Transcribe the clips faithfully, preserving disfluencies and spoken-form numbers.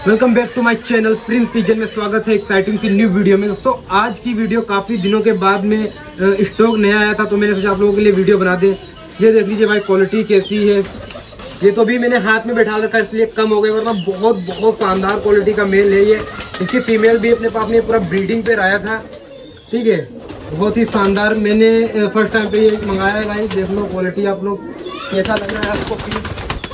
Welcome back to my channel Prince Pigeon में स्वागत है एक्साइटिंग सी न्यू वीडियो में। दोस्तों आज की वीडियो काफी दिनों के बाद में स्टॉक नया आया था तो मैंने सोचा आप लोगों के लिए वीडियो बना दे। ये देख लीजिए भाई क्वालिटी कैसी है। ये तो भी मैंने हाथ में बैठा रखा इसलिए कम हो गए, वरना बहुत बहुत शानदार क्वालिटी का मेल है ये। इसकी फीमेल भी अपने पास में पूरा ब्रीडिंग पे आया था, ठीक है, बहुत ही शानदार। मैंने फर्स्ट टाइम पे ये मंगाया है भाई। देख लो क्वालिटी आप लोग कैसा लग रहा है आपको पीस,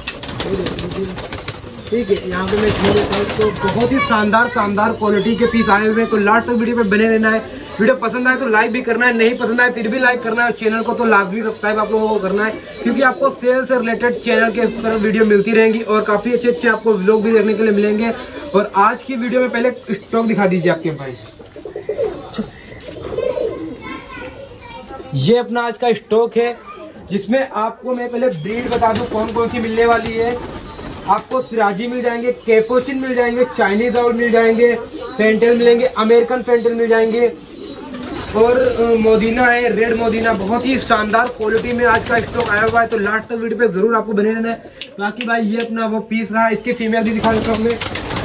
ठीक है। यहाँ पे मैं तो बहुत ही शानदार शानदार क्वालिटी के पीस आए हुए हैं, तो लास्ट तक वीडियो पे बने रहना है। वीडियो पसंद आए तो लाइक भी करना है, नहीं पसंद आए फिर भी लाइक करना है। चैनल को तो लाजमी सब्सक्राइब आप लोगों को करना है, क्योंकि आपको सेल से रिलेटेड चैनल के तरफ वीडियो मिलती रहेंगी और काफी अच्छे अच्छे आपको व्लॉग भी देखने के लिए मिलेंगे। और आज की वीडियो में पहले स्टॉक दिखा दीजिए आपके भाई। ये अपना आज का स्टॉक है, जिसमें आपको मैं पहले ब्रीड बता दूं कौन कौन सी मिलने वाली है। आपको सिराजी मिल जाएंगे, कैपुचिन मिल जाएंगे, चाइनीज आउल मिल जाएंगे, फेंटेल मिलेंगे, अमेरिकन फेंटेल मिल जाएंगे और मोदीना है, रेड मोदीना। बहुत ही शानदार क्वालिटी में आज का स्टॉक आया हुआ है, तो लास्ट तक वीडियो पे जरूर आपको बने रहना है। बाकी भाई ये अपना वो पीस रहा, इसकी फीमेल भी दिखा देता हूँ मैं।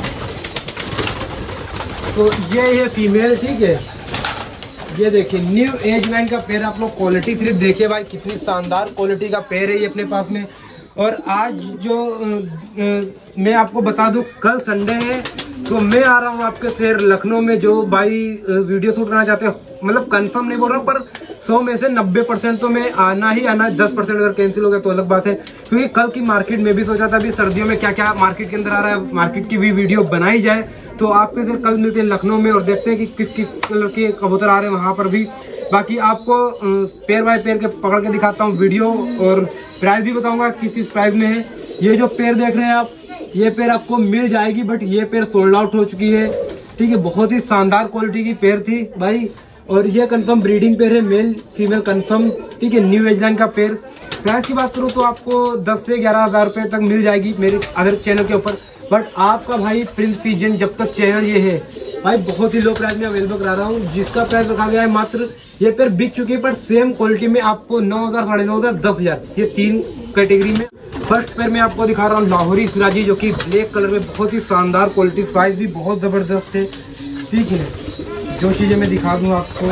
तो ये है फीमेल, ठीक है। ये देखिए न्यू एज लाइन का पेयर, आप लोग क्वालिटी सिर्फ देखिए भाई, कितनी शानदार क्वालिटी का पेयर है ये अपने पास में। और आज जो आ, आ, मैं आपको बता दूं, कल संडे है तो मैं आ रहा हूं आपके फिर लखनऊ में। जो भाई वीडियो शूट करना चाहते हैं, मतलब कंफर्म नहीं बोल रहा हूं, पर सौ में से नब्बे परसेंट तो मैं आना ही आना है। दस परसेंट अगर कैंसिल हो गया तो अलग बात है, क्योंकि कल की मार्केट में भी सोचा था अभी सर्दियों में क्या क्या मार्केट के अंदर आ रहा है, मार्केट की भी वीडियो बनाई जाए। तो आपके फिर कल मिलते हैं लखनऊ में और देखते हैं कि किस किस कलर के कबूतर आ रहे हैं वहां पर भी। बाकी आपको पेयर बाय पेयर के पकड़ के दिखाता हूँ वीडियो, और प्राइस भी बताऊंगा किस किस प्राइस में है। ये जो पेयर देख रहे हैं आप, ये पेयर आपको मिल जाएगी, बट ये पेयर सोल्ड आउट हो चुकी है, ठीक है। बहुत ही शानदार क्वालिटी की पेयर थी भाई। और ये कंफर्म ब्रीडिंग पेयर है, मेल फीमेल कंफर्म, ठीक है। न्यू एज लाइन का पेयर। प्राइस की बात करूँ तो आपको दस से ग्यारह हजार रुपये तक मिल जाएगी मेरे अदर चैनल के ऊपर, बट आपका भाई प्रिंस पिजन जब तक चैनल ये है भाई बहुत ही लो प्राइस में अवेलेबल करा रहा हूँ, जिसका प्राइस रखा गया है मात्र, ये पेयर बिक चुकी है, पर सेम क्वालिटी में आपको नौ हजार साढ़े नौ हजार दस हजार ये तीन कैटेगरी में। फर्स्ट पेयर में आपको दिखा रहा हूँ लाहौरी सिराजी, जो कि ब्लैक कलर में बहुत ही शानदार क्वालिटी, साइज भी बहुत जबरदस्त है, ठीक है। जो चीजें मैं दिखा दूँ आपको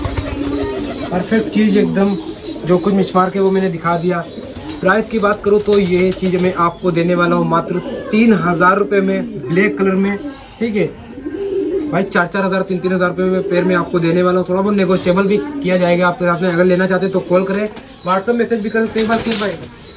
परफेक्ट चीज एकदम, जो कुछ मिसमार के वो मैंने दिखा दिया। प्राइस की बात करूँ तो ये चीज मैं आपको देने वाला हूँ मात्र तीन हजार रुपये में, ब्लैक कलर में, ठीक है भाई। चार चार हजार तीन तीन हजार रुपये में पेयर में आपको देने वाला हूँ। थोड़ा बहुत नेगोशिएबल भी किया जाएगा आपके साथ में, अगर लेना चाहते हैं तो कॉल करें, व्हाट्सएप मैसेज भी कर सकते हैं। बार भाई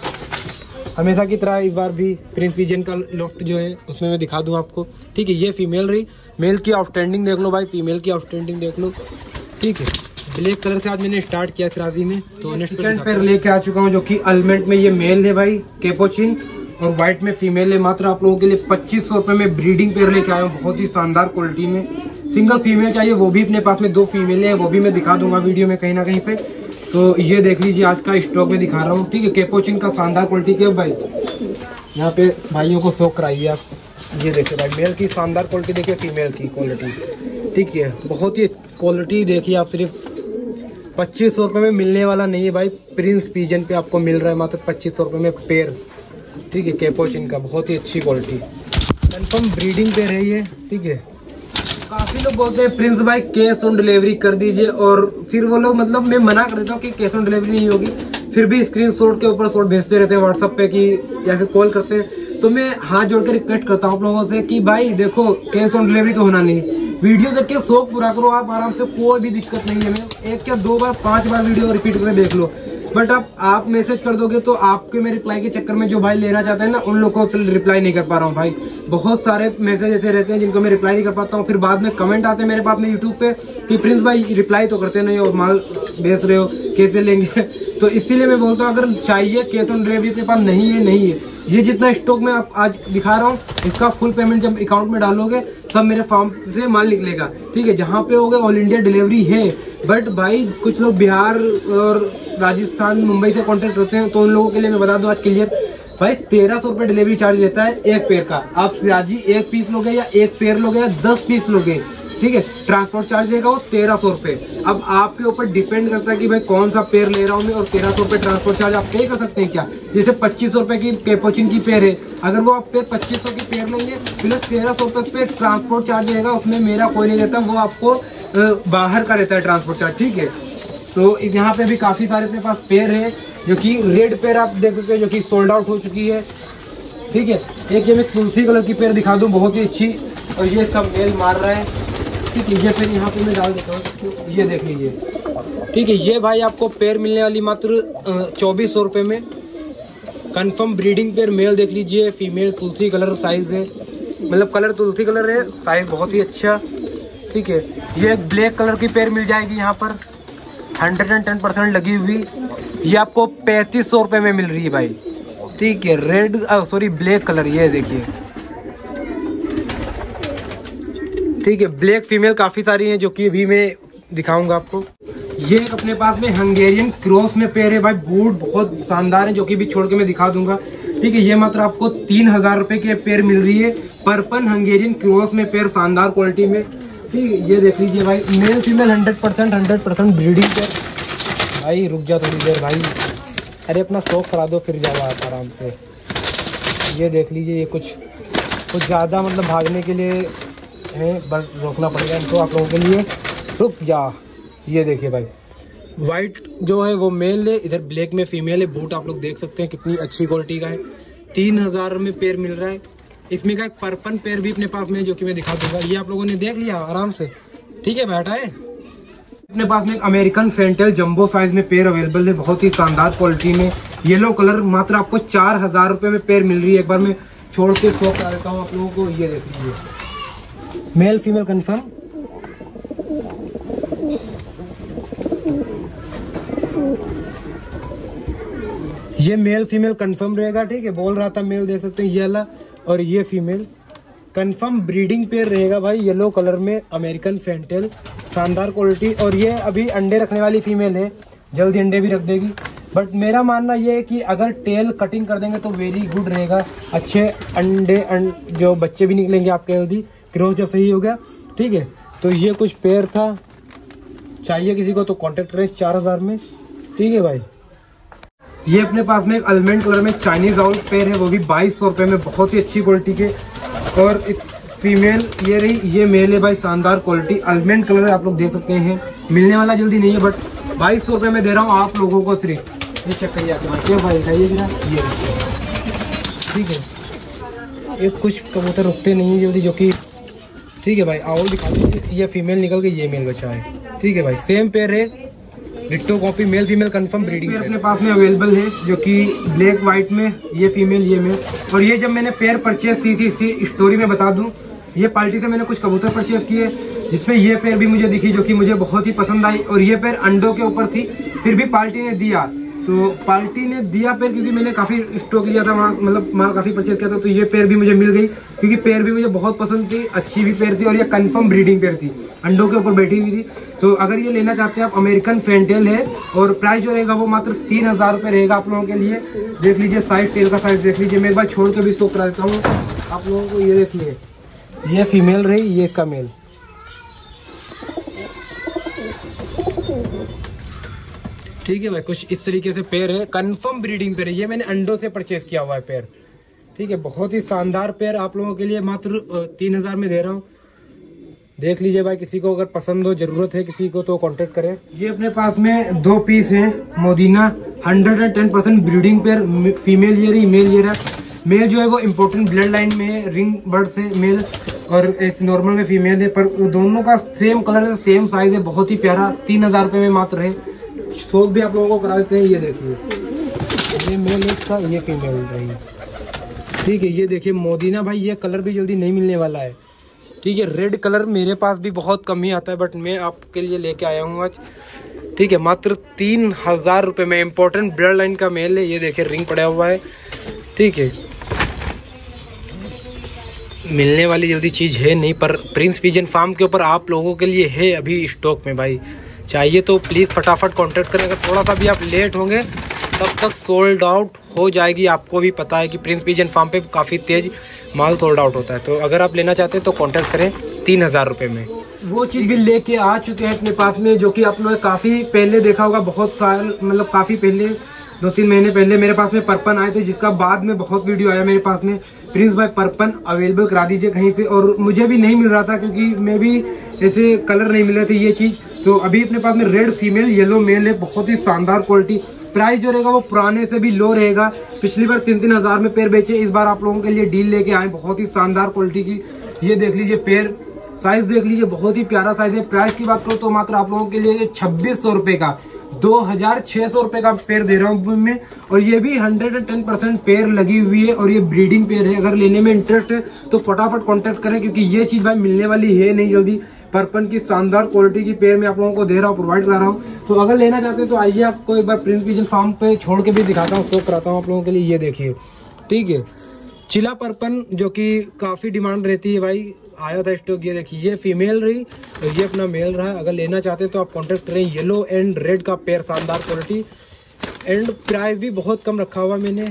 हमेशा की तरह इस बार भी प्रिंस पिजन का लॉफ्ट जो है उसमें मैं दिखा दूँ आपको, ठीक है। ये फीमेल रही, मेल की आउटस्टैंडिंग देख लो भाई, फीमेल की आउटस्टैंडिंग देख लो, ठीक है। ब्लैक कलर से आज मैंने स्टार्ट किया सिराजी में, तो सेकंड पेयर लेके आ चुका हूँ, जो कि अल्मेंट में ये मेल है भाई, कैपुचिन, और व्हाइट में फीमेल है। मात्र आप लोगों के लिए पच्चीस सौ रुपये में ब्रीडिंग पेयर लेके आया हूँ, बहुत ही शानदार क्वालिटी में। सिंगल फीमेल चाहिए वो भी अपने पास में दो फीमेल है, वो भी मैं दिखा दूंगा वीडियो में कहीं ना कहीं पे। तो ये देख लीजिए आज का स्टॉक में दिखा रहा हूँ, ठीक है। कैपुचिन का शानदार क्वालिटी के भाई, यहाँ पे भाइयों को शौक कराइए आप। ये देखिए भाई मेल की शानदार क्वालिटी देखिए, फीमेल की क्वालिटी, ठीक है। बहुत ही क्वालिटी देखिए आप, सिर्फ पच्चीस सौ रुपये में मिलने वाला नहीं है भाई, प्रिंस पिजन पे आपको मिल रहा है मात्र पच्चीस सौ रुपये में पेयर, ठीक है। कैपुचिन का बहुत ही अच्छी क्वालिटी, कंफर्म ब्रीडिंग पे रही है, ठीक है। काफी लोग बोलते हैं प्रिंस भाई कैश ऑन डिलीवरी कर दीजिए, और फिर वो लोग, मतलब मैं मना कर देता हूँ कि कैश ऑन डिलीवरी नहीं होगी, फिर भी स्क्रीनशॉट के ऊपर शॉट भेजते रहते हैं व्हाट्सएप पे कि या फिर कॉल करते हैं। तो मैं हाथ जोड़ के रिक्वेस्ट करता हूँ आप लोगों से कि भाई देखो कैश ऑन डिलीवरी तो होना नहीं, वीडियो देख के शौक पूरा करो आप आराम से, कोई भी दिक्कत नहीं है। मैं एक या दो बार पांच बार वीडियो रिपीट करके देख लो, बट आप आप मैसेज कर दोगे तो आपके मेरे रिप्लाई के चक्कर में जो भाई लेना चाहते हैं ना, उन लोगों को रिप्लाई नहीं कर पा रहा हूँ भाई। बहुत सारे मैसेज ऐसे रहते हैं जिनको मैं रिप्लाई नहीं कर पाता हूँ, फिर बाद में कमेंट आते हैं मेरे पास में यूट्यूब पे कि प्रिंस भाई रिप्लाई तो करते नहीं हो, माल बेच रहे हो, कैसे लेंगे। तो इसीलिए मैं बोलता हूँ अगर चाहिए कैश ऑन डिलीवरी के पास नहीं है नहीं है। ये जितना स्टॉक मैं आप आज दिखा रहा हूँ, इसका फुल पेमेंट जब अकाउंट में डालोगे सब मेरे फार्म से माल निकलेगा, ठीक है। जहाँ पे हो गए ऑल इंडिया डिलीवरी है, बट भाई कुछ लोग बिहार और राजस्थान मुंबई से कॉन्टेक्ट होते हैं, तो उन लोगों के लिए मैं बता दूं आज क्लियर भाई, तेरह सौ रुपये डिलीवरी चार्ज लेता है एक पेयर का। आप सिराजी एक पीस लोगे या एक पेयर लोगे या दस पीस लोगे, ठीक है। ट्रांसपोर्ट चार्ज देगा वो तेरह सौ रुपये। अब आपके ऊपर डिपेंड करता है कि भाई कौन सा पेयर ले रहा हूँ मैं, और तेरह सौ रुपये ट्रांसपोर्ट चार्ज आप पे कर सकते हैं क्या। जैसे पच्चीस सौ रुपये की कैपुचिन की पेयर है, अगर वो आप पेयर पच्चीस सौ की पेयर लेंगे प्लस तेरह सौ रुपये पे ट्रांसपोर्ट चार्ज रहेगा, उसमें मेरा कोई नहीं रहता, वो आपको बाहर का रहता है ट्रांसपोर्ट चार्ज, ठीक है। तो यहाँ पे भी काफ़ी सारे अपने पास पेयर है, जो कि रेड पेयर आप देख सकते हैं जो कि सोल्ड आउट हो चुकी है, ठीक है। एक ये मैं तुलसी कलर की पेयर दिखा दूँ, बहुत ही अच्छी, और ये इसका मेल मार रहा है, ठीक है। ये पेयर यहाँ पे मैं डाल देता हूँ, ये देख लीजिए, ठीक है। ये भाई आपको पेयर मिलने वाली मात्र चौबीस सौ रुपये में। कंफर्म ब्रीडिंग पेयर मेल देख लीजिए, फीमेल तुलसी कलर साइज़ है, मतलब कलर तुलसी कलर है, साइज़ बहुत ही अच्छा, ठीक है। ये एक ब्लैक कलर की पेयर मिल जाएगी यहाँ पर, हंड्रेड एंड टेन परसेंट लगी हुई, ये आपको पैंतीस सौ रुपये में मिल रही है भाई, ठीक है। रेड सॉरी ब्लैक कलर, ये देखिए, ठीक है। ब्लैक फीमेल काफ़ी सारी हैं जो कि अभी मैं दिखाऊंगा आपको। ये एक अपने पास में हंगेरियन क्रॉस में पेयर है भाई, बूट बहुत शानदार है, जो कि भी छोड़ के मैं दिखा दूंगा, ठीक है। ये मात्र आपको तीन हजार रुपये की पेयर मिल रही है, पर्पन हंगेरियन क्रॉस में पेयर, शानदार क्वालिटी में, ठीक है। ये देख लीजिए भाई, male female hundred percent hundred percent breeding pair. भाई रुक जा थोड़ी देर भाई, अरे अपना शौक करा दो फिर जाओ आप आराम से। ये देख लीजिए, ये कुछ कुछ ज़्यादा मतलब भागने के लिए है, बस रोकना पड़ेगा इनको आप लोगों के लिए, रुक जा। ये देखिए भाई, वाइट जो है वो मेल है, इधर ब्लैक में फीमेल है। बूट आप लोग देख सकते हैं कितनी अच्छी क्वालिटी का है, तीन हजार में पेयर मिल रहा है। इसमें का एक पर्पन पेयर भी अपने पास में है, जो कि मैं दिखा दूंगा, ये आप लोगों ने देख लिया आराम से, ठीक है। बैठा है अपने पास में एक अमेरिकन फेंटेल जंबो साइज में पेयर अवेलेबल है, बहुत ही शानदार क्वालिटी में, येलो कलर, मात्र आपको चार हजार रुपये में पेयर मिल रही है। एक बार मैं छोड़ के शो करा देता हूँ आप लोगों को, ये देख लीजिए, मेल फीमेल कंफर्म, ये मेल फीमेल कंफर्म रहेगा, ठीक है। बोल रहा था मेल, देख सकते हैं ये वाला, और ये फीमेल कंफर्म ब्रीडिंग पेयर रहेगा भाई, येलो कलर में अमेरिकन फेंटेल, शानदार क्वालिटी। और ये अभी अंडे रखने वाली फीमेल है, जल्दी अंडे भी रख देगी। बट मेरा मानना ये है कि अगर टेल कटिंग कर देंगे तो वेरी गुड रहेगा, अच्छे अंडे अं, जो बच्चे भी निकलेंगे आपके जल्दी, क्रॉस जब सही हो गया, ठीक है। तो ये कुछ पेयर था, चाहिए किसी को तो कांटेक्ट करें चार हजार में, ठीक है भाई। ये अपने पास में एक अलमंड कलर में चाइनीज आउट पेयर है, वो भी बाईस सौ रुपये में, बहुत ही अच्छी क्वालिटी के। और एक फीमेल ये रही, ये मेल है भाई, शानदार क्वालिटी, अलमंड कलर आप लोग देख सकते हैं, मिलने वाला जल्दी नहीं है, बट बाईस सौ रुपये में दे रहा हूँ आप लोगों को सिर्फ। ये चेक करिए आपके पास, क्या भाई दिखाइए जरा, ये ठीक है। ये कुछ कबूतर रुकते नहीं है जल्दी, जो कि ठीक है भाई, आओ दिखा दीजिए। ये फीमेल निकल गई, ये मेल बचा है, ठीक है भाई। सेम पेयर है, ditto copy, male female confirm breeding pair अपने पास में अवेलेबल है, जो कि ब्लैक व्हाइट में, ये फीमेल ये मेल। और ये जब मैंने पेयर परचेज की थी, इसकी स्टोरी में बता दूं, ये पार्टी से मैंने कुछ कबूतर परचेज किए, जिसमें ये पेयर भी मुझे दिखी, जो कि मुझे बहुत ही पसंद आई। और ये पेयर अंडों के ऊपर थी, फिर भी पार्टी ने दिया, तो पार्टी ने दिया पेयर, क्योंकि मैंने काफ़ी स्टॉक लिया था वहाँ, मतलब माल काफ़ी परचेज किया था, तो ये पेयर भी मुझे मिल गई, क्योंकि पेयर भी मुझे बहुत पसंद थी, अच्छी भी पेयर थी, और ये कंफर्म ब्रीडिंग पेयर थी, अंडों के ऊपर बैठी हुई थी। तो अगर ये लेना चाहते हैं आप, अमेरिकन फेंटेल है, और प्राइस जो रहेगा वो मात्र तीन हजार रुपये रहेगा आप लोगों के लिए। देख लीजिए साइज, टेल का साइज देख लीजिए, मैं एक बार छोड़ के भी स्टॉक करा देता हूँ आप लोगों को। ये देखिए, ये फीमेल रही, ये इसका मेल, ठीक है भाई। कुछ इस तरीके से पेयर है, कंफर्म ब्रीडिंग पेयर है, ये मैंने अंडों से परचेज किया हुआ है पेयर, ठीक है। बहुत ही शानदार पेयर आप लोगों के लिए मात्र तीन हजार में दे रहा हूँ, देख लीजिए भाई। किसी को अगर पसंद हो, जरूरत है किसी को, तो कांटेक्ट करें। ये अपने पास में दो पीस हैं, Modena hundred and ten percent breeding pair, female ये रही, मेल ये रहा। मेल जो है वो इम्पोर्टेंट ब्लड लाइन में है, रिंग बर्ड से मेल, और इस नॉर्मल में फीमेल है, पर दोनों का सेम कलर है, सेम साइज है, बहुत ही प्यारा, तीन हजार रुपये में मात्र है। शौक भी आप लोगों को करा देते हैं। ये देखिए, ये मेल है इसका, ये फीमेल रही, ठीक है। ये देखिए मोदीना भाई, ये कलर भी जल्दी नहीं मिलने वाला है, ठीक है। रेड कलर मेरे पास भी बहुत कम ही आता है, बट मैं आपके लिए लेके आया हूँ आज, ठीक है। मात्र तीन हजार रुपये में इम्पोर्टेंट ब्लड लाइन का मेल है। ये देखिए रिंग पड़ा हुआ है, ठीक है। मिलने वाली जल्दी चीज़ है नहीं, पर प्रिंस पिजन फार्म के ऊपर आप लोगों के लिए है अभी स्टॉक में भाई। चाहिए तो प्लीज़ फटाफट कांटेक्ट करें। अगर थोड़ा सा भी आप लेट होंगे तब तक सोल्ड आउट हो जाएगी। आपको भी पता है कि प्रिंस पिजन फार्म पे काफ़ी तेज़ माल सोल्ड आउट होता है। तो अगर आप लेना चाहते हैं तो कांटेक्ट करें। तीन हजार रुपये में। वो चीज़ भी लेके आ चुके हैं अपने पास में, जो कि आप लोगों ने काफ़ी पहले देखा होगा, बहुत साल मतलब काफ़ी पहले, दो तीन महीने पहले मेरे पास में परपन आए थे, जिसका बाद में बहुत वीडियो आया मेरे पास में, प्रिंस भाई परपन अवेलेबल करा दीजिए कहीं से। और मुझे भी नहीं मिल रहा था, क्योंकि मैं भी ऐसे कलर नहीं मिल रहे थे ये चीज़। तो अभी अपने पास में रेड फीमेल येलो मेल है, बहुत ही शानदार क्वालिटी। प्राइस जो रहेगा वो पुराने से भी लो रहेगा। पिछली बार तीन तीन हज़ार में पेयर बेचे, इस बार आप लोगों के लिए डील लेके आए, बहुत ही शानदार क्वालिटी की। ये देख लीजिए पेयर, साइज देख लीजिए, बहुत ही प्यारा साइज है। प्राइस की बात करो तो मात्र आप लोगों के लिए छब्बीस सौ रुपए का, दो हजार छह सौ रुपए का पेयर दे रहा हूँ मैं। और ये भी hundred and ten percent pair लगी हुई है, और ये ब्रीडिंग पेयर है। अगर लेने में इंटरेस्ट है तो फटाफट कांटेक्ट करें, क्योंकि ये चीज भाई मिलने वाली है नहीं जल्दी। परपन की शानदार क्वालिटी की पेयर मैं आप लोगों को दे रहा हूँ, प्रोवाइड करा रहा हूँ। तो अगर लेना चाहते हैं तो आइए, आपको एक बार प्रिंस पिजन फार्म पे छोड़ के भी दिखाता हूँ, शो कराता हूँ आप लोगों के लिए। ये देखिए, ठीक है, चिला परपन जो कि काफी डिमांड रहती है भाई, आया था स्टॉक। ये देखिए, ये फीमेल रही और ये अपना मेल रहा। अगर लेना चाहते हैं तो आप कांटेक्ट करें। येलो एंड रेड का पेयर, शानदार क्वालिटी, एंड प्राइस भी बहुत कम रखा हुआ मैंने।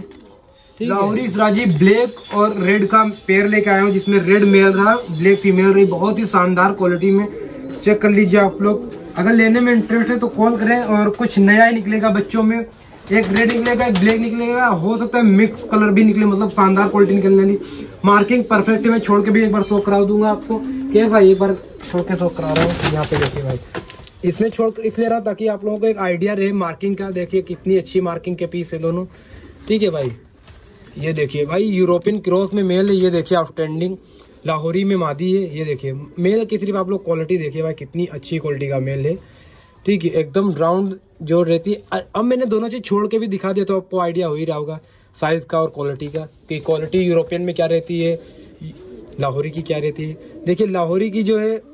लाहौरी सराजी ब्लैक और रेड का पेयर लेके आया हूँ, जिसमें रेड मेल रहा, ब्लैक फीमेल रही, बहुत ही शानदार क्वालिटी में। चेक कर लीजिए आप लोग। अगर लेने में इंटरेस्ट है तो कॉल करें, और कुछ नया ही निकलेगा बच्चों में। एक रेड निकलेगा, एक ब्लैक निकलेगा, हो सकता है मिक्स कलर भी निकले, मतलब शानदार क्वालिटी निकलने वाली। मार्किंग परफेक्ट है, मैं छोड़ के भी एक बार शो करा दूंगा आपको। क्या भाई, एक बार छोड़ के शो करा रहा हूँ। यहाँ पे देखिए भाई, इसमें छोड़ इसलिए रहा ताकि आप लोगों को एक आइडिया रहे मार्किंग का। देखिए कितनी अच्छी मार्किंग के पीस है दोनों, ठीक है भाई। ये देखिए भाई, यूरोपियन क्रॉस में मेल है। ये देखिए आउटस्टैंडिंग, लाहौरी में मादी है। ये देखिए मेल की सिर्फ आप लोग क्वालिटी देखिए भाई, कितनी अच्छी क्वालिटी का मेल है, ठीक है, एकदम राउंड जो रहती है। अब मैंने दोनों चीज छोड़ के भी दिखा दिया तो आपको आइडिया हो ही रहा होगा साइज का और क्वालिटी का, कि क्वालिटी यूरोपियन में क्या रहती है, लाहौरी की क्या रहती है। देखिए लाहौरी की जो है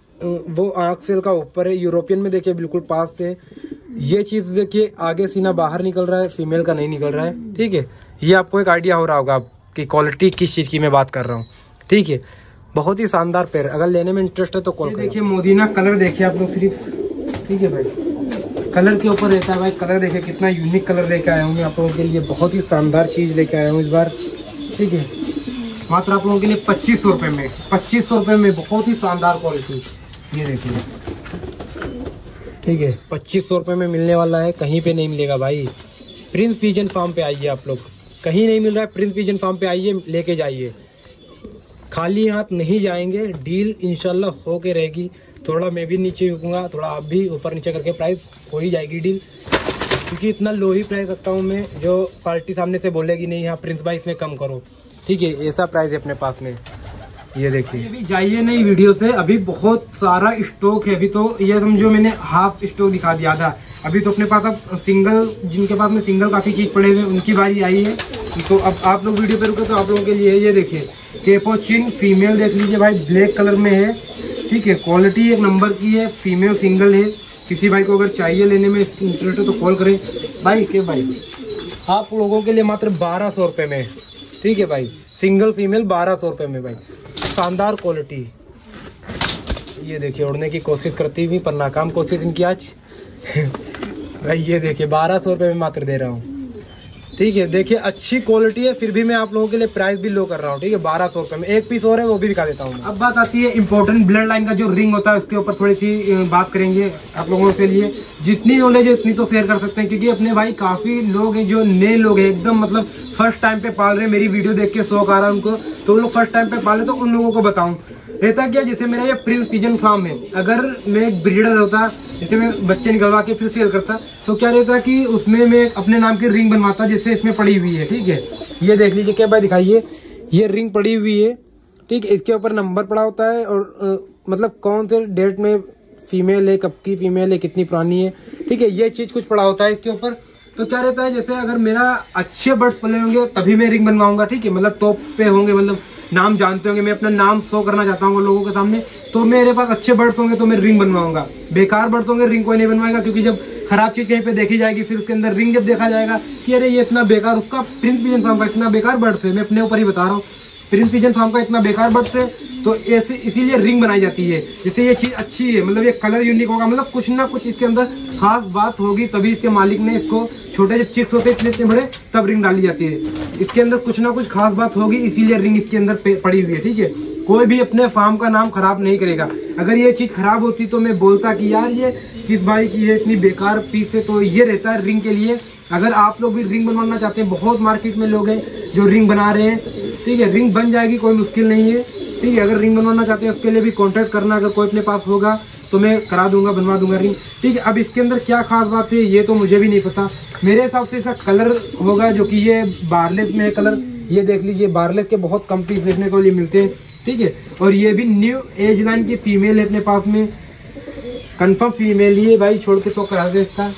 वो आंख सेल का ऊपर है, यूरोपियन में देखिए बिल्कुल पास से। ये चीज देखिए, आगे सीना बाहर निकल रहा है, फीमेल का नहीं निकल रहा है, ठीक है। ये आपको एक आइडिया हो रहा होगा कि क्वालिटी किस चीज की मैं बात कर रहा हूँ, ठीक है। बहुत ही शानदार पेयर, अगर लेने में इंटरेस्ट है तो कॉल करें। देखिए मोदीना कलर देखिए आप लोग सिर्फ, ठीक है भाई, कलर के ऊपर रहता है भाई। कलर देखिए कितना यूनिक कलर लेके आया हूँ मैं आप लोगों के लिए, बहुत ही शानदार चीज लेके आया हूँ इस बार, ठीक है। मात्र आप लोगों के लिए पच्चीस सौ रुपये में, पच्चीस सौ रुपये में बहुत ही शानदार क्वालिटी। ये देखिए, ठीक है, पच्चीस सौ रुपये में मिलने वाला है, कहीं पे नहीं मिलेगा भाई। प्रिंस पिजन फार्म पे आइए आप लोग, कहीं नहीं मिल रहा है, प्रिंस पिजन फार्म पे आइए, लेके जाइए, खाली हाथ नहीं जाएंगे। डील इंशाल्लाह हो के रहेगी। थोड़ा मैं भी नीचे रुकूंगा, थोड़ा आप भी ऊपर नीचे करके प्राइस हो ही जाएगी डील, क्योंकि इतना लो ही प्राइस रखता हूँ मैं, जो पार्टी सामने से बोलेगी नहीं हाँ प्रिंस भाई इसमें कम करो, ठीक है, ऐसा प्राइस है अपने पास में। ये देखिए, अभी जाइए नहीं वीडियो से, अभी बहुत सारा स्टॉक है। अभी तो ये समझो मैंने हाफ स्टॉक दिखा दिया था, अभी तो अपने पास अब सिंगल, जिनके पास में सिंगल काफी चीज पड़े हुए उनकी बारी आई है। तो अब आप लोग वीडियो पे रुके तो आप लोगों के लिए ये देखिए, कैपुचिन फीमेल देख लीजिए भाई, ब्लैक कलर में है, ठीक है, क्वालिटी एक नंबर की है, फीमेल सिंगल है। किसी भाई को अगर चाहिए लेने में इंटरेस्ट है तो कॉल करें भाई। के भाई आप लोगों के लिए मात्र बारह सौ रुपये में, ठीक है भाई, सिंगल फीमेल बारह सौ रुपये में भाई, शानदार क्वालिटी। ये देखिए, उड़ने की कोशिश करती हुई पर नाकाम कोशिश इनकी आज भाई। ये देखिए बारह सौ रुपये में मात्र दे रहा हूँ, ठीक है। देखिए अच्छी क्वालिटी है, फिर भी मैं आप लोगों के लिए प्राइस भी लो कर रहा हूँ, ठीक है, बारह सौ रुपये में। एक पीस और है, वो भी दिखा देता हूँ। अब बात आती है इंपॉर्टेंट ब्लड लाइन का जो रिंग होता है, उसके ऊपर थोड़ी सी बात करेंगे आप लोगों के लिए। जितनी नॉलेज है उतनी तो शेयर कर सकते हैं, क्योंकि अपने भाई काफी लोग हैं जो नए लोग हैं, एकदम मतलब फर्स्ट टाइम पे पाल रहे, मेरी वीडियो देख के शौक आ रहा है उनको, तो वो लोग फर्स्ट टाइम पे पाले, तो उन लोगों को बताऊं। रहता क्या, जैसे मेरा ये प्रिंस पिजन फार्म है, अगर मैं एक ब्रीडर होता, जैसे मैं बच्चे निकलवा के फिर सेल करता, तो क्या रहता कि उसमें मैं अपने नाम की रिंग बनवाता, जैसे इसमें पड़ी हुई है, ठीक है। ये देख लीजिए, क्या भाई दिखाइए, ये रिंग पड़ी हुई है, ठीक है, इसके ऊपर नंबर पड़ा होता है, और आ, मतलब कौन से डेट में फीमेल है, कब की फीमेल है, कितनी पुरानी है, ठीक है, ये चीज कुछ पड़ा होता है इसके ऊपर। तो क्या रहता है, जैसे अगर मेरा अच्छे बर्ड्स पले होंगे तभी मैं रिंग बनवाऊंगा, ठीक है, मतलब टॉप पे होंगे, मतलब नाम जानते होंगे, मैं अपना नाम शो करना चाहता हूँ लोगों के सामने, तो मेरे पास अच्छे बर्ड्स होंगे तो मैं रिंग बनवाऊंगा। बेकार बर्ड्स होंगे रिंग कोई नहीं बनवाएगा, क्योंकि जब खराब चीज कहीं पे देखी जाएगी, फिर उसके अंदर रिंग जब देखा जाएगा कि अरे ये इतना बेकार, उसका प्रिंस पिजन फार्म का इतना बेकार बर्ड्स है, मैं अपने ऊपर ही बता रहा हूँ, प्रिंस पिजन फार्म का इतना बेकार बर्ड्स है, तो ऐसे इसीलिए रिंग बनाई जाती है। जैसे ये चीज अच्छी है, मतलब ये कलर यूनिक होगा, मतलब कुछ ना कुछ इसके अंदर खास बात होगी, तभी इसके मालिक ने इसको, छोटे जब चिक्स होते हैं इतने इतने बड़े, तब रिंग डाली जाती है, इसके अंदर कुछ ना कुछ खास बात होगी, इसीलिए रिंग इसके अंदर पड़ी हुई है, ठीक है। कोई भी अपने फार्म का नाम खराब नहीं करेगा। अगर ये चीज़ खराब होती तो मैं बोलता कि यार ये किस भाई की है इतनी बेकार पीस है। तो ये रहता है रिंग के लिए। अगर आप लोग भी रिंग बनवाना चाहते हैं, बहुत मार्केट में लोग हैं जो रिंग बना रहे हैं, ठीक है, रिंग बन जाएगी, कोई मुश्किल नहीं है, ठीक है। अगर रिंग बनवाना चाहते हैं उसके लिए भी कॉन्टैक्ट करना, अगर कोई अपने पास होगा तो मैं करा दूंगा, बनवा दूंगा रिंग, ठीक है। अब इसके अंदर क्या खास बात है ये तो मुझे भी नहीं पता। मेरे हिसाब से इसका कलर होगा जो कि ये बारलेस में है कलर, ये देख लीजिए, बारलेस के बहुत कम पीस देखने को लिए मिलते हैं, ठीक है। और ये भी न्यू एज लाइन की फीमेल है अपने पास में, कंफर्म फीमेल ही है भाई, छोड़ के तो करा दे इसका।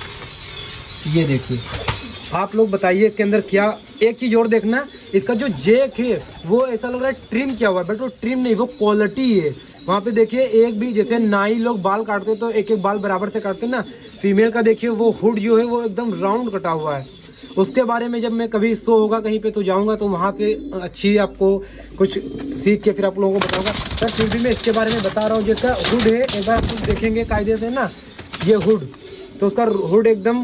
ये देखिए, आप लोग बताइए इसके अंदर क्या। एक चीज और देखना, इसका जो जेक है वो ऐसा लग रहा है ट्रिम किया हुआ है, बट वो ट्रिम नहीं, वो क्वालिटी है। वहाँ पे देखिए एक भी, जैसे नाई लोग बाल काटते तो एक एक बाल बराबर से काटते ना, फीमेल का देखिए वो हुड जो है वो एकदम राउंड कटा हुआ है। उसके बारे में जब मैं कभी शो होगा कहीं पे तो जाऊंगा तो वहाँ से अच्छी आपको कुछ सीख के फिर आप लोगों को बताऊंगा। सर फिर भी मैं इसके बारे में बता रहा हूँ, जिसका हुड है एक बार आप देखेंगे कायदे से ना, ये हुड, तो उसका हुड एकदम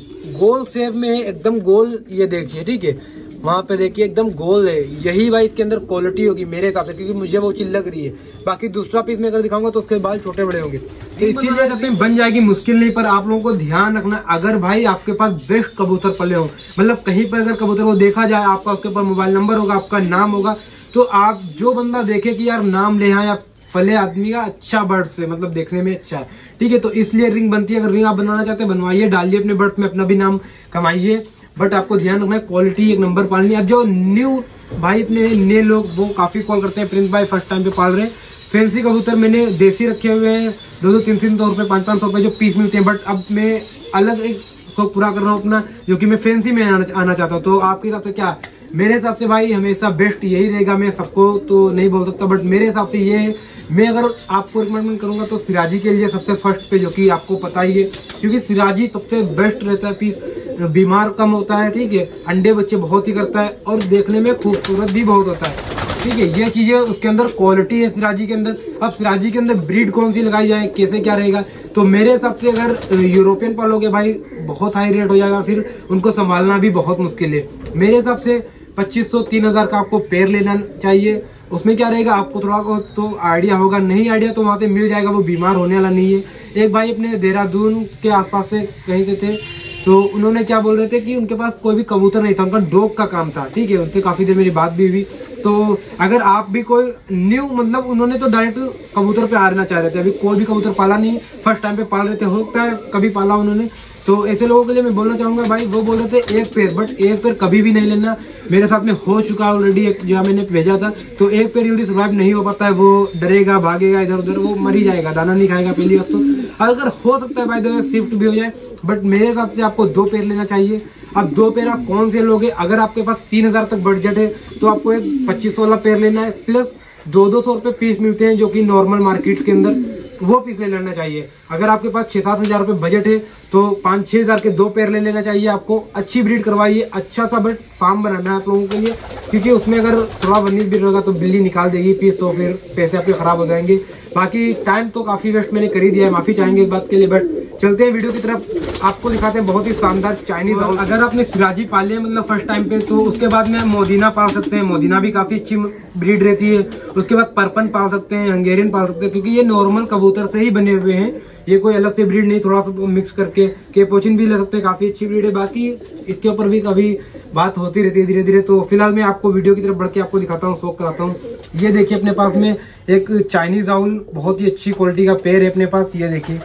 गोल शेप में है, एकदम गोल, ये देखिए, ठीक है। वहाँ पे देखिए एकदम गोल है, यही भाई इसके अंदर क्वालिटी होगी मेरे हिसाब से, क्योंकि मुझे वो चीज लग रही है। बाकी दूसरा पीस मैं अगर दिखाऊंगा तो उसके बाल छोटे बड़े होंगे, तो इसीलिए कहते हैं बन जाएगी, मुश्किल नहीं। पर आप लोगों को ध्यान रखना, अगर भाई आपके पास बेस्ट कबूतर पले हो, मतलब कहीं पर अगर कबूतर को देखा जाए, आपका उसके ऊपर मोबाइल नंबर होगा, आपका नाम होगा, तो आप जो बंदा देखे कि यार नाम ले आए फले आदमी का, अच्छा बर्ड से, मतलब देखने में अच्छा है, ठीक है। तो इसलिए रिंग बनती है। अगर रिंग आप बनाना चाहते हैं बनवाइए, डालिए अपने बर्ड में, अपना भी नाम कमाइए, बट आपको ध्यान रखना है क्वालिटी एक नंबर पालनी है। अब जो न्यू भाई अपने नए लोग वो काफी कॉल करते हैं, प्रिंस भाई फर्स्ट टाइम पे पाल रहे हैं, फैंसी कबूतर मैंने देसी रखे हुए हैं, दो दो तीन तीन सौ रुपए पाँच पाँच सौ रुपए जो पीस मिलते हैं, बट अब मैं अलग एक शौक पूरा कर रहा हूँ अपना, जो कि मैं फैंसी में आना, आना चाहता हूँ। तो आपके हिसाब से क्या? मेरे हिसाब से भाई हमेशा बेस्ट यही रहेगा। मैं सबको तो नहीं बोल सकता, बट मेरे हिसाब से ये, मैं अगर आपको रिकमेंड करूंगा तो सिराजी के लिए सबसे फर्स्ट पे, जो कि आपको पता ही है, क्योंकि सिराजी सबसे बेस्ट रहता है पीस, बीमार कम होता है, ठीक है, अंडे बच्चे बहुत ही करता है और देखने में खूबसूरत भी बहुत होता है, ठीक है। ये चीजें उसके अंदर क्वालिटी है सिराजी के अंदर। अब सिराजी के अंदर ब्रीड कौन सी लगाई जाए, कैसे क्या रहेगा, तो मेरे हिसाब से अगर यूरोपियन पालोगे भाई बहुत हाई रेट हो जाएगा, फिर उनको संभालना भी बहुत मुश्किल है। मेरे हिसाब से पच्चीस सौ तीन हजार का आपको पेयर लेना चाहिए। उसमें क्या रहेगा, आपको थोड़ा तो आइडिया होगा, नहीं आइडिया तो वहाँ से मिल जाएगा, वो बीमार होने वाला नहीं है। एक भाई अपने देहरादून के आसपास से कहीं से थे, तो उन्होंने क्या बोल रहे थे कि उनके पास कोई भी कबूतर नहीं था, उनका डॉग का काम था, ठीक है। उनसे काफी देर मेरी बात भी हुई। तो अगर आप भी कोई न्यू, मतलब उन्होंने तो डायरेक्ट कबूतर पे आना चाह रहे थे, अभी कोई भी कबूतर पाला नहीं, फर्स्ट टाइम पे पाल रहे थे, होता है कभी पाला उन्होंने, तो ऐसे लोगों के लिए मैं बोलना चाहूंगा भाई, वो बोल रहे थे एक पेड़, बट एक पेड़ कभी भी नहीं लेना। मेरे साथ में हो चुका ऑलरेडी, एक जगह मैंने भेजा था, तो एक पेड़ जल्दी सर्वाइव नहीं हो पाता है, वो डरेगा, भागेगा इधर उधर, वो मर ही जाएगा, दाना नहीं खाएगा पहली बात तो। अगर हो सकता है भाई दो शिफ्ट भी हो जाए, बट मेरे हिसाब से आपको दो पेड़ लेना चाहिए। अब दो पेड़ आप कौन से लोगे, अगर आपके पास तीन हजार तक बजट है तो आपको एक पच्चीस सौ वाला पेड़ लेना है, प्लस दो दो सौ रुपए पीस मिलते हैं जो कि नॉर्मल मार्केट के अंदर, वो पीस ले लेना चाहिए। अगर आपके पास छह सात हजार रुपए बजट है तो पाँच छह हजार के दो पेयर ले लेना चाहिए आपको। अच्छी ब्रीड करवाइए, अच्छा सा बट फार्म बनाना है आप लोगों के लिए, क्योंकि उसमें अगर थोड़ा उन्नीस बीस होगा तो बिल्ली निकाल देगी पीस, तो फिर पैसे आपके खराब हो जाएंगे। बाकी टाइम तो काफी वेस्ट मैंने कर ही दिया है, माफी चाहेंगे इस बात के लिए। बट चलते हैं वीडियो की तरफ, आपको दिखाते हैं बहुत ही शानदार चाइनीज। अगर आपने सिराजी पाली है मतलब फर्स्ट टाइम पे, तो उसके बाद में मोदीना पाल सकते हैं। मोदीना भी काफी अच्छी ब्रीड रहती है। उसके बाद परपन पाल सकते हैं, हंगेरियन पाल सकते हैं, क्योंकि ये नॉर्मल कबूतर से ही बने हुए हैं, ये कोई अलग से ब्रीड नहीं, थोड़ा सा मिक्स करके। केपोचिन भी ले सकते हैं, काफी अच्छी ब्रीड है। बाकी इसके ऊपर भी कभी बात होती रहती है धीरे धीरे। तो फिलहाल मैं आपको वीडियो की तरफ बढ़ के आपको दिखाता हूँ, शौक कराता हूँ। ये देखिए अपने पास में एक चाइनीज आउल, बहुत ही अच्छी क्वालिटी का पेयर है अपने पास। ये देखिए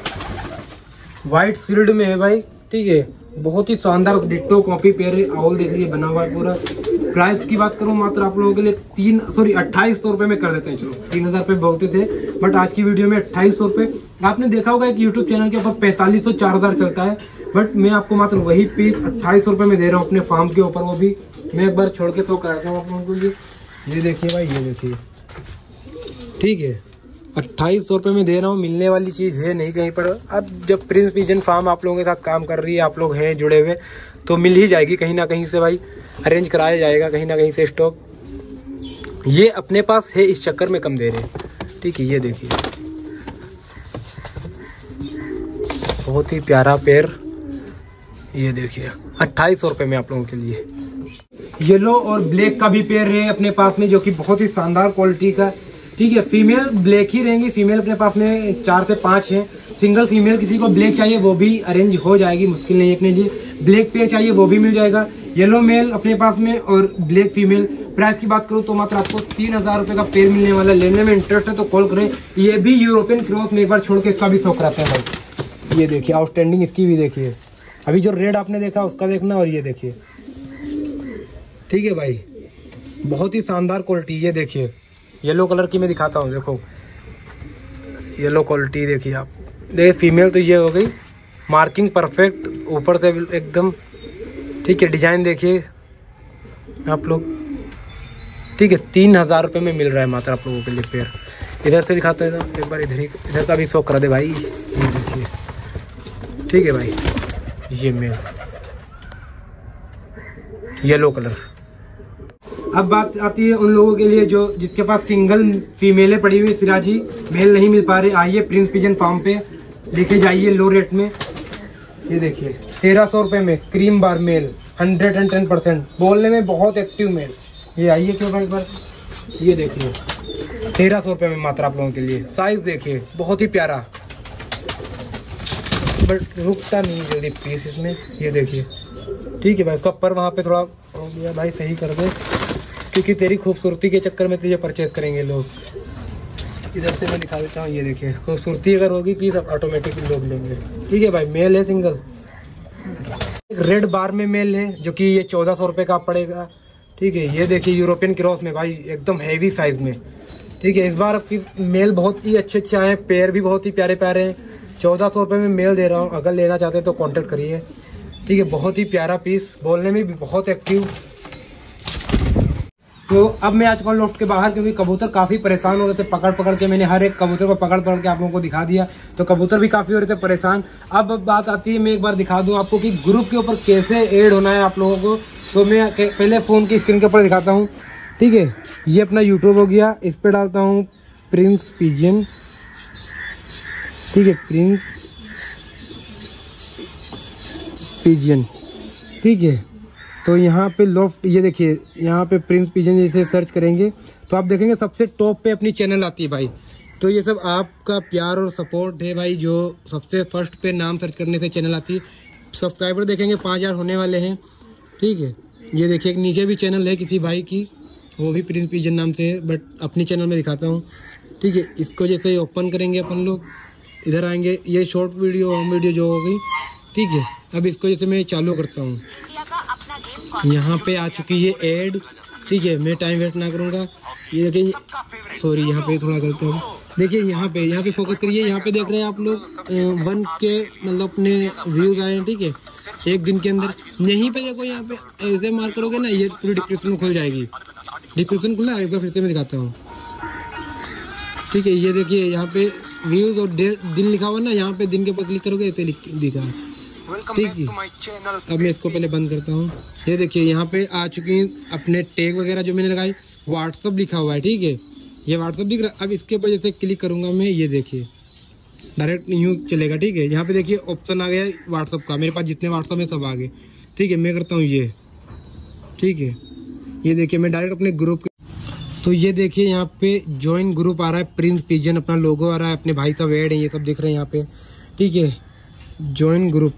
व्हाइट सील्ड में है भाई, ठीक है, बहुत ही शानदार डिट्टो कॉपी पेयर है। आउल देख लीजिए बना हुआ है पूरा। प्राइस की बात करूं मात्र आप लोगों के लिए तीन सॉरी अट्ठाईस सौ रुपए में कर देते हैं। चलो तीन हजार रुपए बोलते थे, बट आज की वीडियो में अट्ठाईस सौ रुपए। आपने देखा होगा एक यूट्यूब चैनल के ऊपर पैंतालीस सौ चार हजार चलता है, बट मैं आपको मात्र वही पीस अट्ठाईस सौ रुपए में दे रहा हूँ अपने फार्म के ऊपर। वो भी मैं एक बार छोड़ के शो कराता हूँ आप लोगों को। ये देखिए भाई, ये देखिए, ठीक है, अट्ठाईस सौ रुपये में दे रहा हूँ। मिलने वाली चीज़ है नहीं कहीं पर। अब जब प्रिंस पिजन फार्म आप लोगों के साथ काम कर रही है, आप लोग हैं जुड़े हुए, तो मिल ही जाएगी कहीं ना कहीं से भाई, अरेंज कराया जाएगा कहीं ना कहीं से स्टॉक। ये अपने पास है, इस चक्कर में कम दे रहे हैं, ठीक है। ये देखिए बहुत ही प्यारा पेयर, ये देखिए अट्ठाईस सौ रुपये में आप लोगों के लिए। येलो और ब्लैक का भी पेयर है अपने पास में, जो कि बहुत ही शानदार क्वालिटी का। ठीक है। फीमेल ब्लैक ही रहेंगी, फीमेल अपने पास में चार से पाँच हैं। सिंगल फीमेल किसी को ब्लैक चाहिए वो भी अरेंज हो जाएगी, मुश्किल नहीं है अपने लिए। ब्लैक पेयर चाहिए वो भी मिल जाएगा। येलो मेल अपने पास में और ब्लैक फीमेल। प्राइस की बात करूँ तो मात्र आपको तीन हजार रुपये का पेयर मिलने वाला। लेने में इंटरेस्ट है तो कॉल करें। ये भी यूरोपियन क्रॉस में एक बार छोड़ के इसका भी शौक कराते हैं भाई। ये देखिए आउटस्टैंडिंग इसकी भी देखिए। अभी जो रेड आपने देखा उसका देखना, और ये देखिए, ठीक है भाई, बहुत ही शानदार क्वालिटी। ये देखिए येलो कलर की मैं दिखाता हूँ, देखो येलो क्वालिटी देखिए आप। देखिए फीमेल तो ये हो गई, मार्किंग परफेक्ट, ऊपर से एकदम ठीक है। डिजाइन देखिए आप लोग, ठीक है। तीन हजार रुपये में मिल रहा है मात्र आप लोगों के लिए पेयर। इधर से दिखाते हैं एक बार, इधर ही, इधर का भी शौक करा दे भाई। ये देखिए, ठीक है भाई, ये मेल येलो कलर। अब बात आती है उन लोगों के लिए जो जिसके पास सिंगल फीमेलें पड़ी हुई, सिराजी मेल नहीं मिल पा रहे। आइए प्रिंस पिजन फार्म पे लेके जाइए लो रेट में। ये देखिए तेरह सौ रुपये में cream bar male, hundred and ten percent, बोलने में बहुत एक्टिव मेल। ये आइए क्यों भाई पर, ये देखिए तेरह सौ रुपये में मात्र आप लोगों के लिए। साइज देखिए बहुत ही प्यारा, बट रुकता नहीं जल्दी पीस इसमें। ये देखिए, ठीक है भाई। उसका पर वहाँ पे थोड़ा हो गया भाई, सही कर दे, क्योंकि तेरी खूबसूरती के चक्कर में तुझे परचेज करेंगे लोग। इधर से मैं दिखा देता हूँ, ये देखिए खूबसूरती अगर होगी पीस अब ऑटोमेटिक लोग लेंगे। ठीक है भाई, मेल है सिंगल। रेड बार में मेल है जो कि ये चौदह सौ रुपये का पड़ेगा। ठीक है, ये देखिए यूरोपियन क्रॉस में भाई, एकदम हैवी साइज में। ठीक है, इस बार आपकी मेल बहुत ही अच्छे अच्छे आए, पेयर भी बहुत ही प्यारे प्यारे हैं। चौदह सौ रुपये में मेल दे रहा हूँ, अगर लेना चाहते हैं तो कॉन्टेक्ट करिए। ठीक है, बहुत ही प्यारा पीस, बोलने में भी बहुत एक्टिव। तो अब मैं आज कल लॉफ्ट के बाहर, क्योंकि कबूतर काफ़ी परेशान हो रहे थे पकड़ पकड़ के। मैंने हर एक कबूतर को पकड़ पकड़ के आप लोगों को दिखा दिया, तो कबूतर भी काफ़ी हो रहे थे परेशान। अब बात आती है, मैं एक बार दिखा दूं आपको कि ग्रुप के ऊपर कैसे ऐड होना है आप लोगों को। तो मैं पहले फ़ोन की स्क्रीन के ऊपर दिखाता हूँ। ठीक है, ये अपना यूट्यूब हो गया, इस पर डालता हूँ प्रिंस पिजन। ठीक है, प्रिंस पिजन। ठीक है, तो यहाँ पे लॉफ्ट, ये देखिए यहाँ पे प्रिंस पिजन जैसे सर्च करेंगे तो आप देखेंगे सबसे टॉप पे अपनी चैनल आती है भाई। तो ये सब आपका प्यार और सपोर्ट है भाई, जो सबसे फर्स्ट पे नाम सर्च करने से चैनल आती है। सब्सक्राइबर देखेंगे पाँच हज़ार होने वाले हैं। ठीक है, ये देखिए एक नीचे भी चैनल है किसी भाई की, वो भी प्रिंस पिजन नाम से है, बट अपनी चैनल में दिखाता हूँ। ठीक है, इसको जैसे ओपन करेंगे अपन लोग, इधर आएंगे, ये शॉर्ट वीडियो होम वीडियो जो हो गई। ठीक है, अब इसको जैसे मैं चालू करता हूँ, यहाँ पे आ चुकी है एड। ठीक है, मैं टाइम वेस्ट ना करूँगा। ये देखिए, सॉरी यहाँ पे थोड़ा गलत हो, देखिए यहाँ पे यहाँ पे फोकस करिए। यहाँ पे देख रहे हैं आप लोग वन के मतलब अपने व्यूज आए हैं। ठीक है, एक दिन के अंदर। यहीं पे देखो, यहाँ पे ऐसे मार्क करोगे ना, ये पूरी डिस्क्रिप्शन खुल जाएगी। डिस्क्रिप्शन खुला, एक बार फिर से मैं दिखाता हूँ। ठीक है, ये देखिए यहाँ पे व्यूज और दिन लिखा हुआ ना, यहाँ पे दिन के ऊपर क्लिक करोगे ऐसे दिखा। ठीक है, अब मैं इसको पहले बंद करता हूँ। ये देखिए यहाँ पे आ चुकी हैं अपने टैग वगैरह जो मैंने लगाई, व्हाट्सअप लिखा हुआ है। ठीक है, ये व्हाट्सअप दिख रहा है। अब इसके ऊपर जैसे क्लिक करूँगा मैं, ये देखिए डायरेक्ट यूँ चलेगा। ठीक है, यहाँ पे देखिए ऑप्शन आ गया व्हाट्सअप का, मेरे पास जितने व्हाट्सअप है सब आ गए। ठीक है, मैं करता हूँ ये। ठीक है, ये देखिए मैं डायरेक्ट अपने ग्रुप, तो ये देखिए यहाँ पे ज्वाइन ग्रुप आ रहा है, प्रिंस पिजन अपना लोगो आ रहा है, अपने भाई सब ऐड है, ये सब दिख रहे हैं यहाँ पे। ठीक है, ज्वाइन ग्रुप,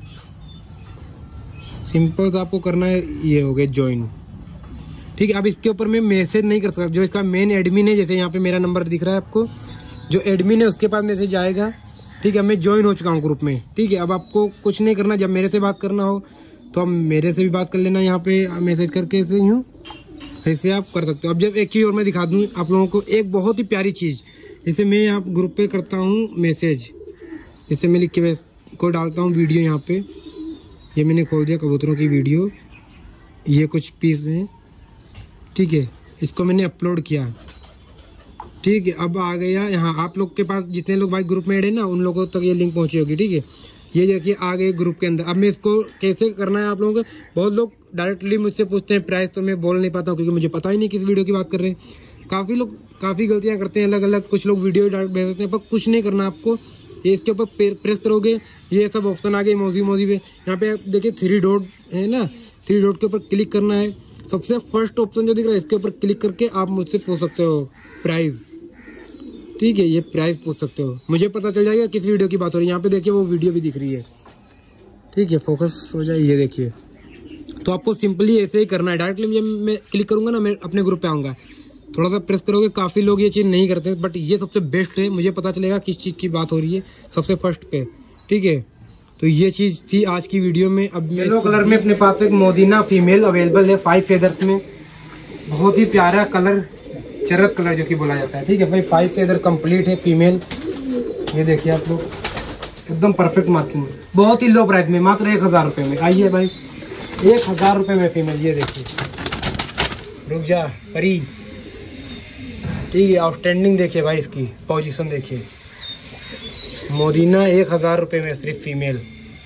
सिंपल तो आपको करना है, ये हो गया ज्वाइन। ठीक है, अब इसके ऊपर मैं मैसेज नहीं कर सकता। जो इसका मेन एडमिन है, जैसे यहाँ पे मेरा नंबर दिख रहा है आपको, जो एडमिन है उसके पास मैसेज आएगा। ठीक है, मैं ज्वाइन हो चुका हूँ ग्रुप में। ठीक है, अब आपको कुछ नहीं करना, जब मेरे से बात करना हो तो आप मेरे से भी बात कर लेना, यहाँ पे मैसेज करके ऐसे यूँ ऐसे आप कर सकते हो। अब जब एक चीज़ और मैं दिखा दूँ आप लोगों को, एक बहुत ही प्यारी चीज़, जैसे मैं यहाँ ग्रुप पे करता हूँ मैसेज, जैसे मैं लिख के को डालता हूँ वीडियो। यहाँ पे ये मैंने खोल दिया कबूतरों की वीडियो, ये कुछ पीस हैं। ठीक है, इसको मैंने अपलोड किया। ठीक है, अब आ गया यहाँ आप लोग के पास, जितने लोग भाई ग्रुप में ऐड है ना, उन लोगों तक ये लिंक पहुँची होगी। ठीक है, ये देखिए आ गए ग्रुप के अंदर। अब मैं इसको कैसे करना है आप लोगों को, बहुत लोग डायरेक्टली मुझसे पूछते हैं प्राइस, तो मैं बोल नहीं पाता हूँ क्योंकि मुझे पता ही नहीं किस वीडियो की बात कर रहे हैं। काफ़ी लोग काफ़ी गलतियाँ करते हैं अलग अलग, कुछ लोग वीडियो डायरेक्ट भेज देते हैं, पर कुछ नहीं करना आपको। ये इसके ऊपर प्रेस करोगे, ये सब ऑप्शन आ गए मौजी मौजी पे। यहाँ पे देखिए थ्री डॉट है ना, थ्री डॉट के ऊपर क्लिक करना है। सबसे फर्स्ट ऑप्शन जो दिख रहा है, इसके ऊपर क्लिक करके आप मुझसे पूछ सकते हो प्राइस। ठीक है, ये प्राइस पूछ सकते हो, मुझे पता चल जाएगा किस वीडियो की बात हो रही है। यहाँ पे देखिए वो वीडियो भी दिख रही है, ठीक है, फोकस हो जाए, ये देखिए। तो आपको सिंपली ऐसे ही करना है, डायरेक्टली मैं क्लिक करूंगा ना, मैं अपने ग्रुप पे आऊँगा, थोड़ा सा प्रेस करोगे, काफ़ी लोग ये चीज़ नहीं करते, बट ये सबसे बेस्ट है, मुझे पता चलेगा किस चीज़ की बात हो रही है सबसे फर्स्ट पे, ठीक है। तो ये चीज़ थी आज की वीडियो में। अब येलो कलर में अपने पास एक मोदीना फीमेल अवेलेबल है, फाइव फेदर्स में, बहुत ही प्यारा कलर, चरक कलर जो कि बोला जाता है, ठीक है भाई। फाइव फेदर कंप्लीट है फीमेल, ये देखिए आप लोग, एकदम परफेक्ट मार्किंग में, बहुत ही लो प्राइस में, मात्र एक हज़ार रुपये में। आइए भाई, एक हज़ार रुपये में फीमेल, ये देखिए, रुक जा परी, ठीक है, आउटस्टैंडिंग देखिए भाई, इसकी पोजीशन देखिए, मोदीना एक हज़ार रुपये में सिर्फ फीमेल,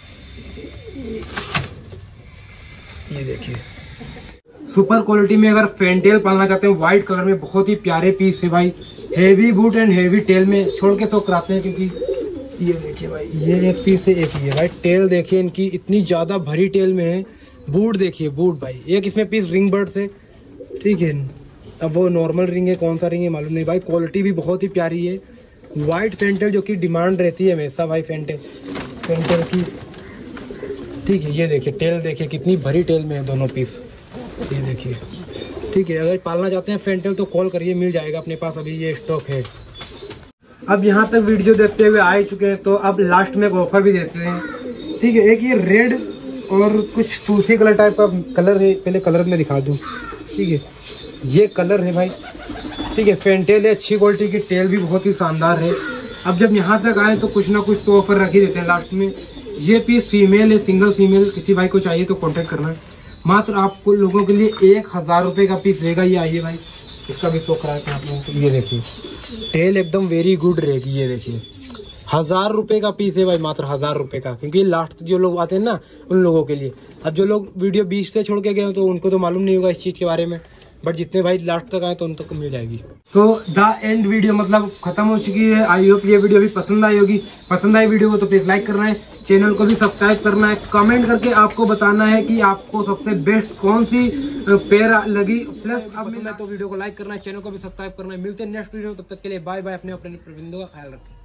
ये देखिए। सुपर क्वालिटी में अगर फैंटेल पालना चाहते हैं व्हाइट कलर में, बहुत ही प्यारे पीस है भाई, heavy boot and heavy tail में, छोड़ के तो कराते हैं क्योंकि ये देखिए भाई, ये एक पीस है, एक ही है भाई। टेल देखिए इनकी इतनी ज़्यादा भरी टेल में है, बूट देखिए, बूट भाई, एक इसमें पीस रिंग बर्ड से, ठीक है। अब वो नॉर्मल रिंग है, कौन सा रिंग है मालूम नहीं भाई, क्वालिटी भी बहुत ही प्यारी है। वाइट फेंटेल जो कि डिमांड रहती है हमेशा भाई, फेंटेल फेंटेल की, ठीक है। ये देखिए टेल देखिए कितनी भरी टेल में है दोनों पीस, ये देखिए, ठीक है। अगर पालना चाहते हैं फेंटेल तो कॉल करिए, मिल जाएगा अपने पास, अभी ये स्टॉक है। अब यहाँ तक वीडियो देखते हुए आ चुके हैं, तो अब लास्ट में एक ऑफर भी देते हैं, ठीक है। एक ये रेड और कुछ टूथी कलर टाइप का कलर है, पहले कलर में दिखा दूँ, ठीक है, ये कलर है भाई, ठीक है। फेंटेल है, अच्छी क्वालिटी की, टेल भी बहुत ही शानदार है। अब जब यहाँ तक आए तो कुछ ना कुछ तो ऑफर रख ही देते हैं लास्ट में। ये पीस फीमेल है, सिंगल फीमेल, किसी भाई को चाहिए तो कांटेक्ट करना है। मात्र आपको लोगों के लिए एक हज़ार रुपये का पीस रहेगा। ये आइए भाई, इसका भी शो कराते हैं आप लोगों को, ये देखिए, टेल एकदम वेरी गुड रहेगी, ये देखिए, हज़ार रुपये का पीस है भाई, मात्र हज़ार रुपये का, क्योंकि लास्ट जो लोग आते हैं ना उन लोगों के लिए। अब जो लोग वीडियो बीच से छोड़ के गए तो उनको तो मालूम नहीं होगा इस चीज़ के बारे में, बट जितने भाई लास्ट तक आए तो उन तक मिल जाएगी। तो द एंड वीडियो मतलब खत्म हो चुकी है। आई होप ये वीडियो भी पसंद आई होगी। पसंद आई वीडियो को तो प्लीज लाइक करना है, चैनल को भी सब्सक्राइब करना है, कमेंट करके आपको बताना है कि आपको सबसे बेस्ट कौन सी पेयर लगी। प्लस अब मैं तो वीडियो को लाइक करना है, चैनल को भी सब्सक्राइब करना है। मिलते हैं नेक्स्ट वीडियो, तब तक के लिए बाय बाय। अपने अपने प्रबंधों का ख्याल रखें।